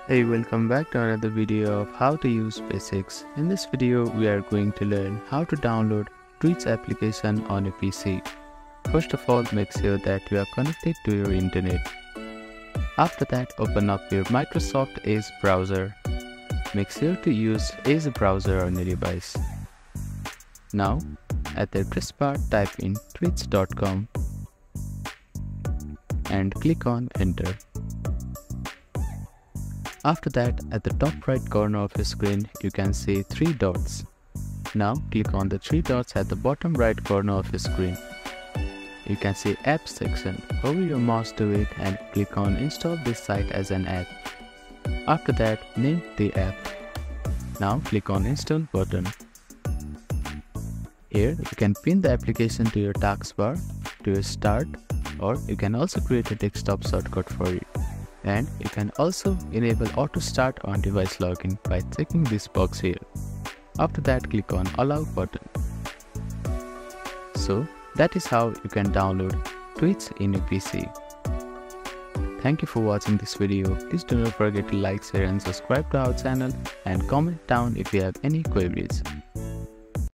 Hey, welcome back to another video of how to use Basics. In this video, we are going to learn how to download Tweets application on a PC. First of all, make sure that you are connected to your internet. After that, open up your Microsoft Edge browser. Make sure to use Edge browser on your device. Now, at the address bar, type in tweets.com and click on Enter. After that, at the top right corner of your screen, you can see 3 dots. Now click on the 3 dots at the bottom right corner of your screen. You can see Apps section. Hover your mouse to it and click on Install this site as an app. After that, name the app. Now click on Install button. Here you can pin the application to your taskbar, to your start, or you can also create a desktop shortcut for you. And you can also enable auto start on device login by checking this box here. After that, click on Allow button. So that is how you can download Tweets in your PC. Thank you for watching this video. Please do not forget to like, share and subscribe to our channel and comment down if you have any queries.